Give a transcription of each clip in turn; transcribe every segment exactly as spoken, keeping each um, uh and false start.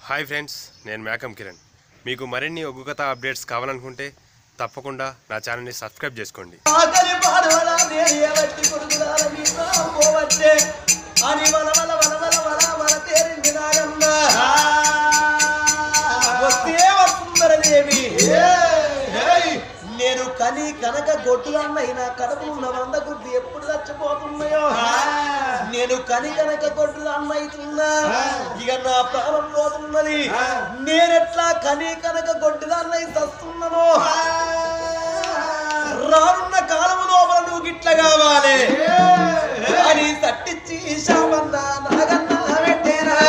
Hi friends, నేను మేకం కిరణ్. మీకు మరిన్ని ఒగ్గు కథ అప్డేట్స్ కావాలనుకుంటే తప్పకుండా నా ఛానల్ని సబ్స్క్రైబ్ చేసుకోండి. నేను కని కనక గొడ్డులన్నైనా కడుపు ఉన్న వంద గుడ్డు ఎప్పుడు చచ్చిపోతున్నాయో నేను కని కనక గొడ్డులు అన్నైతున్నా ఇక నా ప్రాణం పోతున్నది. నేనెట్లా కని కనక గొడ్డులు అన్నై చస్తున్నానో రానున్న కాలము లోపల నువ్వు గిట్ల కావాలి అని తట్టించి శామన్నా నాగన్నా పెట్టేరా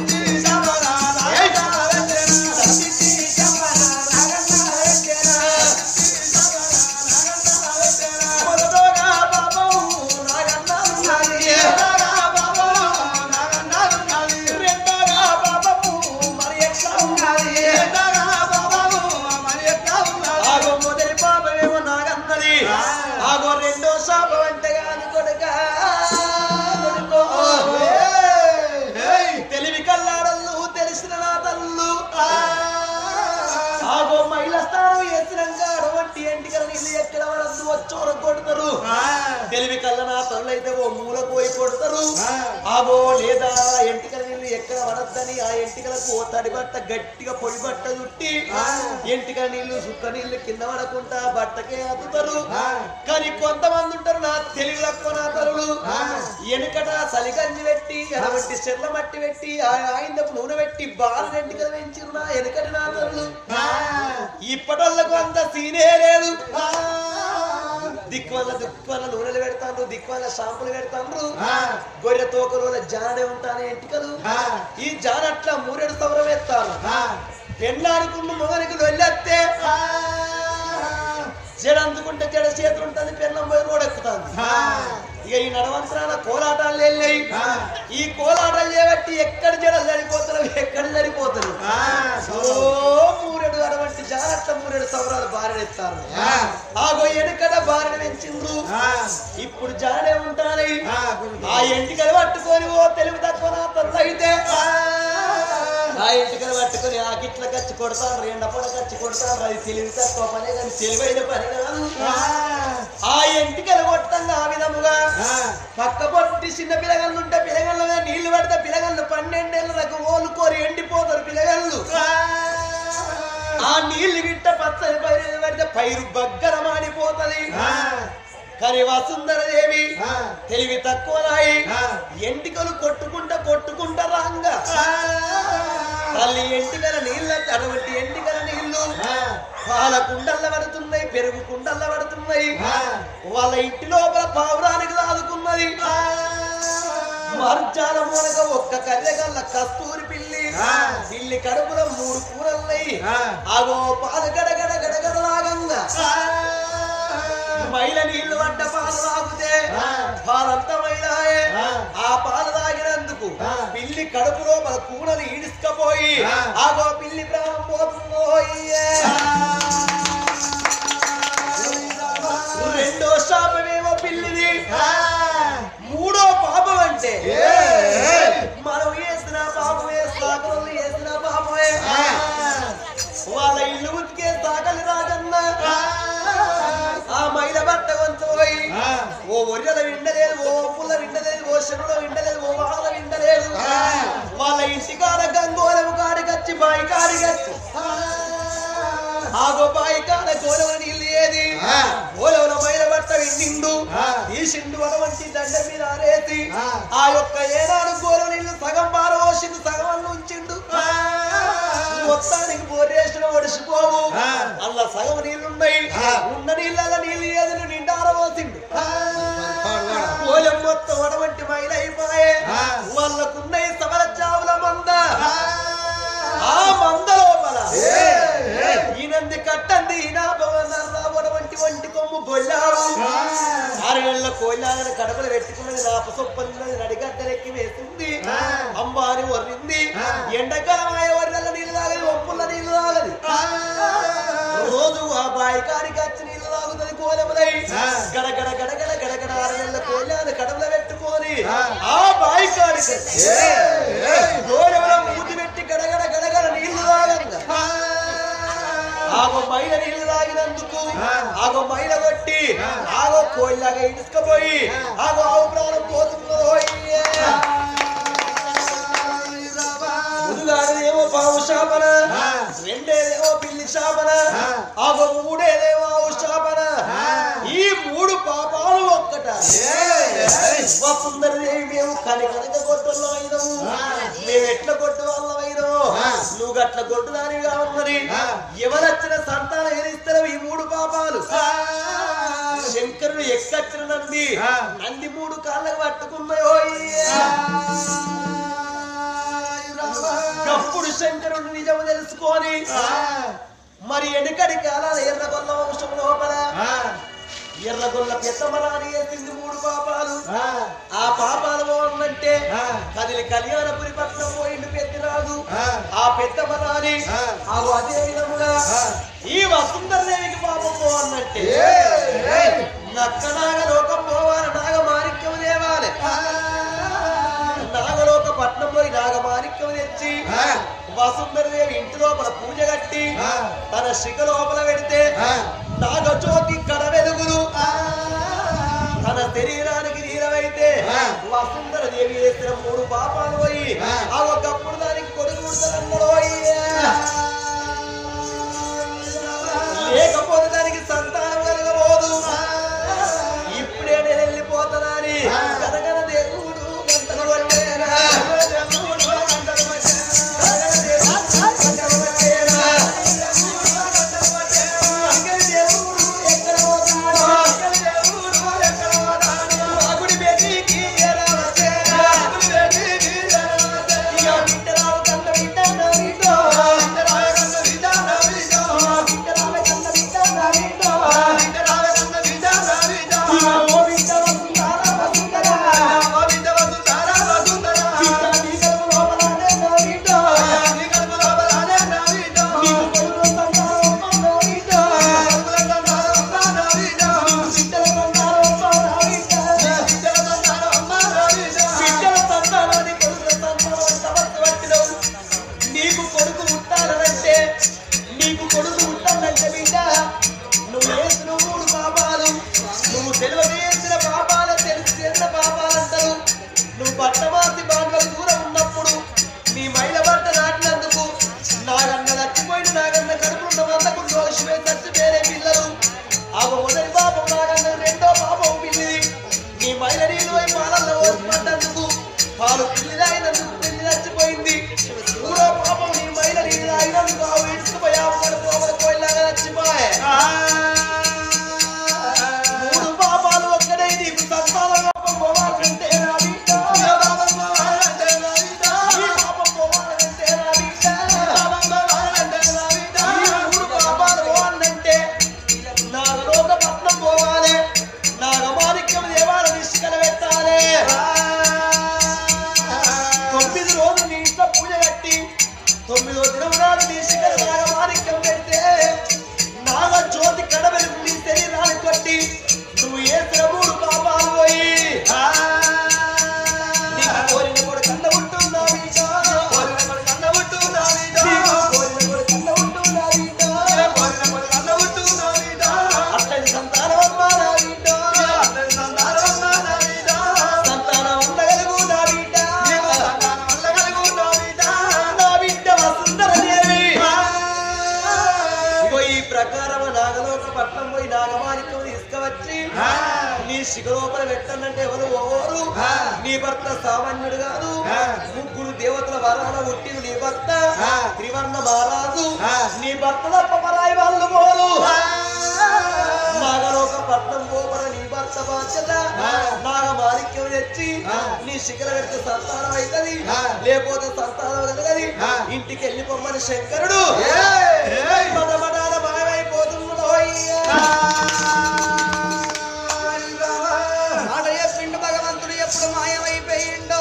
తెలివి కళ్ళ నా తల్లులైతే ఓ మూల పోయి కొడతారు. ఆగో లేదా ఎంటికల నీళ్ళు ఎక్కడ పడద్దని ఆ ఎంటికలకు ఓ తడి బట్ట గట్టిగా పొడి బట్ట చుట్టి ఎంటికల నీళ్లు సుక్క నీళ్లు కింద పడకుండా బట్టకే అతుతారు. కానీ కొంతమంది ఉంటారు నా తెలివి తక్కువ నా తల్లులు వెనుకట సలిగంజి పెట్టి ఎనబట్టి చెర్ల మట్టి పెట్టి ఆయిందపు నూనె పెట్టి బాల ఎంటికలు పెంచిరు నా వెనుకటి నా తల్లులు. ఇప్పటోళ్ళకు అంత సీనే లేదు. దిక్కువల్ల దిక్కువల్ల నూనెలు పెడతాండ్రు, దిక్కువల్ల షాంపులు పెడతాండ్రు. గొర్రె తోకల జానే ఉంటానే ఎంటికలు. ఈ జాన అట్లా మూరేడు సవరం ఎత్తాను. పెళ్ళానుకున్న మొగనికి వెళ్ళేస్తే జడ అందుకుంటే జడ చేతులు ఉంటుంది, పెళ్ళం పోయి రోడెక్కుతాంది. ఇక ఈ నడవంతరాల కోలాటాలు వెళ్ళాయి. ఈ కోలాటాలు చేయబట్టి ఎక్కడ జడలు సరిపోతారు, ఎక్కడ సరిపోతారు. మూరెడు అటువంటి జాగ్రత్త మూరెడు సవరాలు బారెడెత్తారు. ఆగో ఎనుకడ బారెడ పెంచిండ్రు. ఇప్పుడు జాడే ఉంటానే ఆ ఎంటికలు పట్టుకొని ఓ తెలివి తక్కువ నా తల్లు అయితే ఆ ఎంటికలు పట్టుకొని ఆ గిట్ల కచ్చి కొడతారు, ఎండ పొడ కచ్చి కొడతారు. అది తెలివి తక్కువ పనే కానీ తెలివైన పని కాదు. ఆ ఎంటికలు కొట్టంగా ఆ విధముగా పక్క పొట్టి చిన్న పిల్లగళ్ళు ఉంటే పిల్లగళ్ళ మీద నీళ్లు పడితే పిల్లగళ్ళు పన్నెండేళ్ళకు ఓలుకోరి ఎండిపోతారు పిల్లగళ్ళు. ఆ నీళ్లు గిట్ట పచ్చని పైరు పడితే పైరు బగ్గర మాడిపోతుంది. కానీ వసుంధరదేవి తెలివి తక్కువ రాయి ఎంటికలు కొట్టుకుంటా కొట్టుకుంటా రాంగా తల్లి ఎంటికల నీళ్ళ అటువంటి ఎంటికల నీళ్లు పాల కుండల్ల పడుతున్నాయి, పెరుగు కుండల్ల పడుతున్నాయి. వాళ్ళ ఇంటి లోపల పావురానికి దాదుకున్నది. మార్చాల మూలక ఒక్క కర్రెగల్ల కస్తూరి పిల్లి పిల్లి కడుపులో మూడు కూరలున్నాయి. ఆగో పాలు గడగడ గడగడ లాగంగా మైల నీళ్లు వంట పాలు తాగితే పాలంతా మైలాయే. ఆ పాలు తాగినందుకు పిల్లి కడుపు లోపల కూడలు ఈడుసుకపోయి ఆగో పిల్లి ప్రాణం పోతుందో. రెండో శాపమేమో పిల్లిది. మూడో పాపం అంటే మనం వేసిన పాపమే, సాకలు వేసిన పాపమే. వాళ్ళ ఇల్లు ఉతికే సాకలి రాజన్న ఆ మైల బట్ట కొంచెం పోయి ఓ ఒర్రెల విండలేదు, ఓ పుల్ల విండలేదు, ఓ శనుల విండలేదు, ఓ వాళ్ళ విండలేదు. వాళ్ళ ఇంటి కాడ గంగోలము కాడికచ్చి బాయి కాడికచ్చి ఆగో బాయి కాడ గోలవ నీళ్ళు ఏది గోలవల మైల బట్ట విండిండు తీసిండు అటువంటి దండ మీద ఆరేసి ఆ యొక్క ఏనాడు గోలవ నీళ్లు సగం పారవోసిండు, సగం ఉంచిండు. మొత్తానికి బోరేసిన ఒడిసిపోవు అలా సగం నీళ్లున్నాయి. ఉన్న నీళ్ళ నీళ్ళు ఏది నిండారవోసిండు. గోలెం మొత్తం అటువంటి మైలు అయిపోయే. వాళ్ళకున్నాయి సమర చావుల మంద. ఆ మంద లోపల ఈనంది కట్టంది ఈనాపవంటి వంటి కొమ్ము గొల్లారు. ఆరు నెలల కోళ్ళాలని కడపలు పెట్టుకున్నది, నాప సొప్పన్నది, నడిగడ్డలెక్కి వేసింది. అంబాని వర్రింది. ఎండాకాలం అయ్యే వర్రెల నీళ్ళు తాగదు, ఒప్పుల నీళ్లు తాగదు. రోజు ఆ బాయి కాడికి వచ్చి నీళ్లు తాగుతుంది కోలములై. గడగడ గడగడ గడగడ ఆరు నెలల కోళ్ళాన్ని కడపలు పెట్టుకొని ఆ బాయి కాడికి మూతి పెట్టి గడగడ గడగడ మైల నీళ్లు తాగినందుకు ఆగో మైల కొట్టి ఆగో కోయిలాగా ఇసుకపోయి ఆగో ఆవు ప్రాణం పోతుందో ముందుగాడేమో పావు శాపన రెండేదేమో పిల్లి శాపన ఆగో మూడేదేమో ఆవు శాపన ఈ మూడు పాపాలు ఒక్కట వసుందరదేవి మేము కని కనుక కొట్టుల్లో అయినము మేము ఎట్లా కొట్టు వాళ్ళం అయినము నువ్వు అట్లా కొట్టుదానిగా ఉన్నది ఎవరొచ్చిన సంతానం ఎదిస్తారు ఈ మూడు పాపాలు శంకరుడు ఎక్కచ్చిన నంది నంది మూడు కాళ్ళకు పట్టుకున్నాయో అప్పుడు శంకరుడు నిజము తెలుసుకొని మరి ఎన్నికడి కాలాల ఎర్రగొల్ల వంశం లోపల ఎర్రగొల్ల పెద్దమరాని వేసింది మూడు పాపాలు ఆ పాపాలు బాగుందంటే కదిలి కళ్యాణపురి పట్నం పోయింది పెద్దరాజు ఆ పెద్దమరాని ఆగు అదే విధముగా ఈ వసుంధరదేవికి పాపం బాగుందంటే నక్కనాగ లోకం పోవాలి నాగమాణిక్యం దేవాలి నాగలోక పట్నం పోయి నాగమాణిక్యం తెచ్చి వసుంధరదేవి ఇంటి లోపల పూజ కట్టి తన శిఖ లోపల పెడితే నాగజ్యోతి కడ వెలుగులు తన శరీరానికి నీరవైతే వసుంధరదేవి చేసిన మూడు పాపాలు పోయి ఆ ఒకప్పుడు దానికి కొడుకు లేకపోతే దానికి సంతానం కలగబోదు ఇప్పుడే నేను వెళ్ళిపోతానని కనగన దేవుడు గంటలు పట్టేనా పాలు పిల్లి తాగినందుకు పిల్లి చచ్చిపోయింది మూడో పాపం నీ మైల నీళ్ళు తాగినందుకు ఆవు ఇడుచుకుపోయావు కడుపు కోయిలాగా చచ్చిపోయా మూడు పాపాలు ఒక్కడే నీకు సంతాన పాపం పోవాలంటే నా బిడ్డ పాపం పోవాలంటే నా బిడ్డ మూడు పాపాలు పోవాలంటే నాగలోక పట్నం పోవాలి నాగమాణిక్యం దేవాల నిష్కల పెట్టాలి తొమ్మిది రోజులు నీ ఇంట్లో పూజ కట్టి తొమ్మిదో దినం నాడు నీ శిఖర నాగమాణిక్యం పెడితే నాగ జ్యోతి కడవెలుగు నీ శరీరాన్ని కొట్టి నువ్వు వేసిన మూడు పాపాలు పోయి నీకు కోరిన కూడా కన్న ఉంటుందా బిడ్డ కోరిన కూడా కన్న ఉంటుందా బిడ్డ కోరిన కూడా కన్న ఉంటుందా బిడ్డ కోరిన కూడా కన్న ఉంటుందా బిడ్డ అట్టని సంతానం అమ్మా నా బిడ్డ అట్టని సంతానం అమ్మా నా బిడ్డ సంతానం ఉండగలుగు నా బిడ్డ సంతానం ఉండగలుగు నా బిడ్డ నా బిడ్డ వసుంధరదేవి ఇగో ఈ ప్రకారం నాగలోక పట్నం పోయి నాగమాణిక్యం తీసుకువచ్చి నీ శిఖరోపర పెట్టనంటే ఎవరు ఓరు నీ భర్త సామాన్యుడు కాదు ముగ్గురు దేవతల వరాన పుట్టిన నీ భర్త త్రివర్ణ మహారాజు నీ భర్త తప్ప పరాయి వాళ్ళు పోరు నాగలోక పట్నం గోపర నీ భర్త బాధ్యత నాగమాణిక్యం తెచ్చి నీ శిఖర పెడితే సంతానం అవుతుంది లేకపోతే సంతానం కలగది ఇంటికి వెళ్ళిపోమ్మని శంకరుడు మదమడాన మాయమైపోతున్నాడు మాట చెప్పిండు భగవంతుడు ఎప్పుడు మాయమైపోయిండో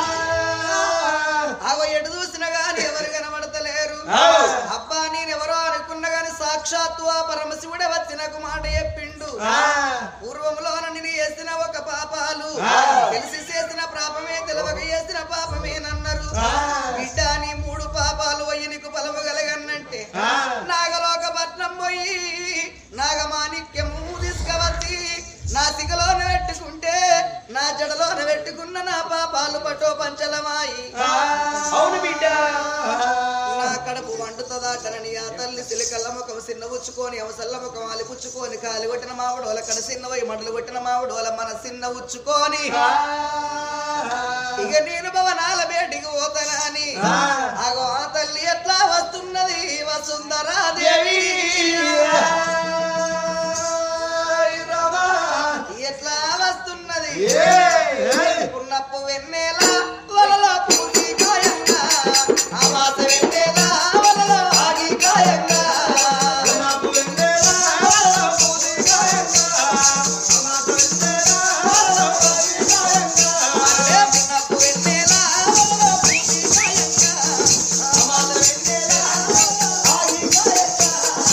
అగో ఎటు చూసినా గాని ఎవరు కనబడతలేరు అబ్బా నేనెవరో అనుకున్నా గాని సాక్షాత్తు ఆ పరమశివుడే వచ్చి నాకు మాట చెప్పిండు పూర్వంలో నేను చేసిన ఒక పాపాలు తెలిసి చేసిన పాపమే తెలవక చేసిన పాపమేనన్నారు బిడ్డ నీ మూడు పాపాలు పోయి నీకు బలము కలగన్నంటే నాగలోక పట్నం పోయి జడలోన పెట్టుకున్న నా పాపాలు పటో పంచలమాయి అవును బిడ్డ నా కడుపు వండుతుందాటనని ఆ తల్లి సిలికల్ల ముఖం సిన్న ఉచ్చుకొని అవసల్ల ముఖం అలి పుచ్చుకొని కాలి కొట్టిన మామిడోల కడ సిన్నవై మడలు కొట్టిన మామిడోల మన సిన్న ఉచ్చుకొని ఇక నేను భవనాల బేటికి పోతానని ఆగో ఆ తల్లి ఎట్లా వస్తున్నది వసుంధరాదేవి ఎట్లా వస్తున్నది ఉన్నప్పు వెన్నెల వలలో పూసి కాయంగా ఆ వాస వెన్నెల వలలో ఆగి కాయంగా ఉన్నప్పు వెన్నెల వలలో పూసి కాయంగా ఆ వాస వెన్నెల వలలో ఆగి కాయంగా అంటే ఉన్నప్పు వెన్నెల వలలో పూసి కాయంగా ఆ వాస వెన్నెల ఆగి కాయంగా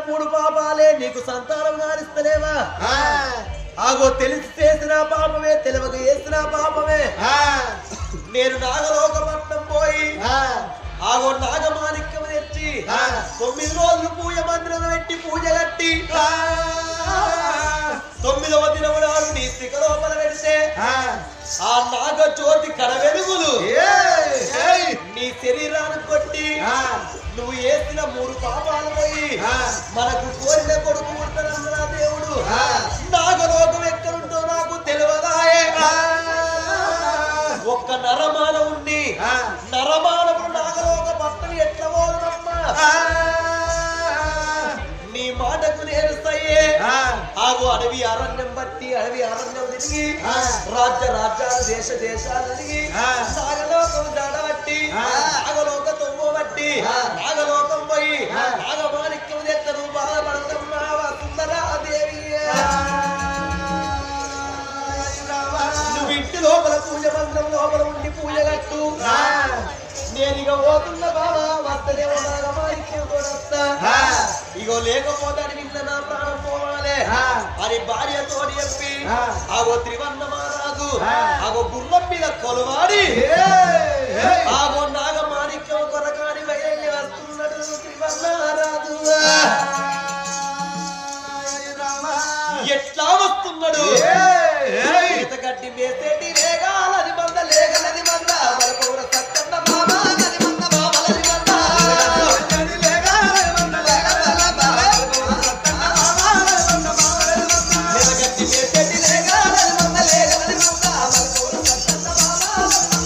మూడు పాపాలే నీకు సంతానం కానిస్తలేవా ఆగో తెలిసి చేసిన పాపమే తెలియక చేసిన పాపమే నేను నాగలోకపట్నం పోయి ఆగో నాగమాణిక్యం తెచ్చి తొమ్మిది రోజులు పూజ మందిరం పెట్టి పూజ కట్టి తొమ్మిదవ దినమునాడు నీ శిఖ లోపల పెడితే ఆ నాగ జ్యోతి కడ వెలుగులు నీ శరీరాన్ని కొట్టి నువ్వు వేసిన మూడు పాపాలు పోయి మనకు కోరిన కొడుకు ఉంటాడన్నా దేవుడు నాగలోకం ఎక్కడుంటో నాకు తెలియదాయే ఒక్క నరమానవుణ్ణి నరమానవుడు నాగలోక భక్తులు ఎట్లా పోదమ్మా నీ మాటకు నేను సయ్యే ఆగు అడవి అరణ్యం బట్టి అడవి అరణ్యం తిరిగి రాజ్య రాజ్యాలు దేశ దేశాలు తిరిగి నాగలోకం దాడబట్టి నాగలోక తొమ్మ బట్టి నాగలోకం పోయి నాగమాణిక్యం తెత్తను బాధపడదమ్మా సుందరాదేవి నువ్వు ఇంటి లోపల పూజ మందిరం లోపల ఉండి పూజ కట్టు నేను ఇక పోతున్న బాబా వస్తదేమో నాగమాణిక్యం కూడా వస్తా ఇగో లేకపోతే నిన్న నా ప్రాణం పోవాలి అని భార్యతో చెప్పి ఆగో త్రివర్ణ మహారాజు ఆగో గుర్రం మీద కొలవాడి ఆగో నాగమాణిక్యం కొరకాని బయలు వస్తున్నాడు త్రివర్ణ మహారాజు ఎట్లా వస్తున్నాడు గట్టి మేసేటి రేగాలని మంద లేగలని మంద మరపూర సత్తన్న బాబా గని మంద బాబలని మంద గట్టి మేసేటి రేగాలని మంద లేగలని మంద మరపూర సత్తన్న బాబా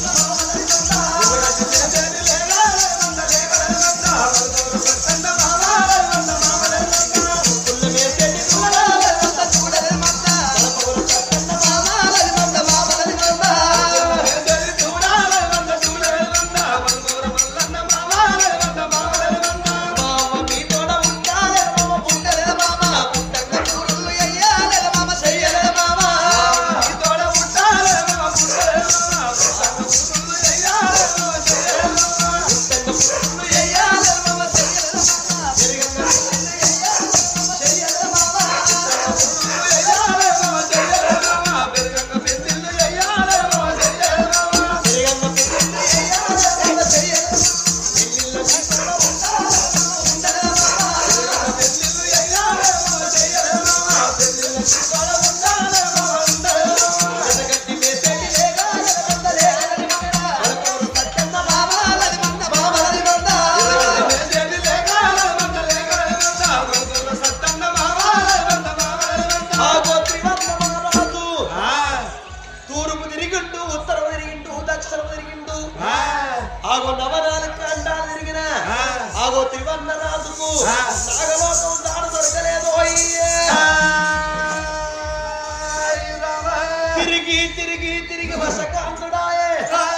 తిరిగి తిరిగి తిరిగి వశకాంతుడాయే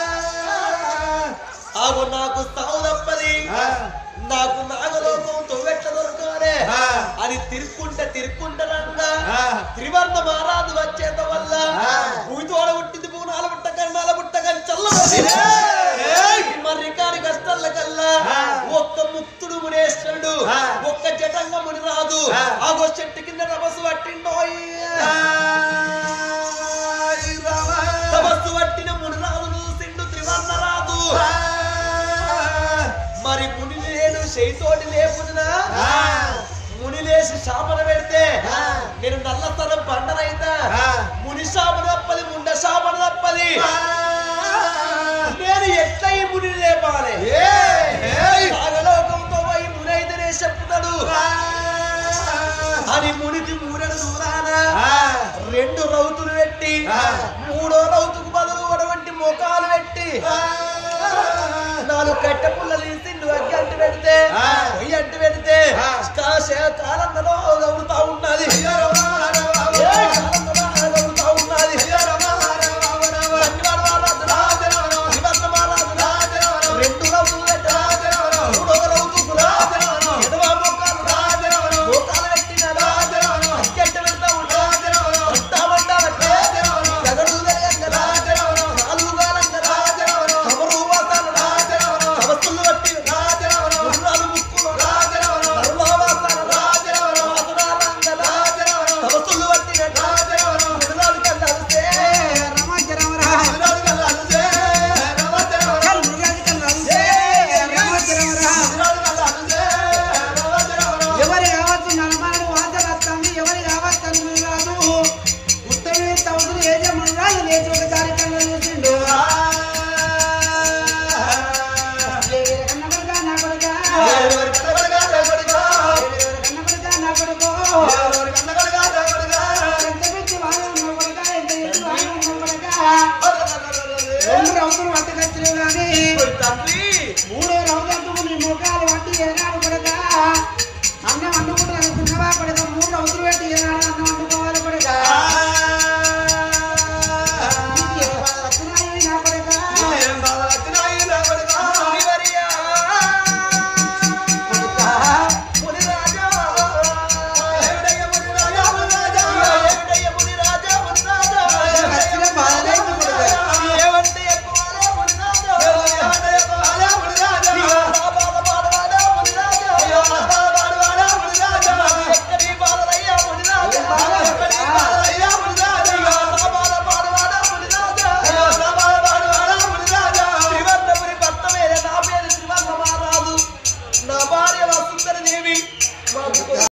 ఆగో నాకు స్థావు తప్పది నాకు నాగలోకం తొవ్వెట్ల దొరకాలే అని తిరుక్కుంటే తిరుక్కుంటానంగా త్రివర్ణ మహారాజు వచ్చేత వల్ల భూతోడ పుట్టింది పూనాల పుట్ట కర్ణాల పుట్ట కానీ చల్లబడి మరి కాని కష్టాల కల్లా ఒక్క ముక్తుడు మునేశ్వరుడు ఒక్క జటంగ ముని రాదు ఆగో చెట్టు కింద తపస్సు పట్టిండో తపస్సు పట్టిన ముని రాదు చూసిండు త్రివర్ణ రాదు మరి ముని లేను చేయితోటి లేపునా ముని లేచి శాపన పెడితే నేను నల్లతనం పండనైతా ముని శాపన తప్పది ముండ శాపన తప్పది నేను ఎట్లా ఈ ముని లేపాలి నాగలోకంతో పోయి ముని అయితేనే చెప్తాడు అని మునికి మూడడు దూరాన రెండు రౌతులు పెట్టి మూడో రౌతుకు బదులు అటువంటి ముఖాలు పెట్టి నాలుగు కట్టె పుల్లలు తీసి అగ్గంటి పెడితే పొయ్యి అంటి పెడితే కాలంలో గౌరుతా ఉన్నది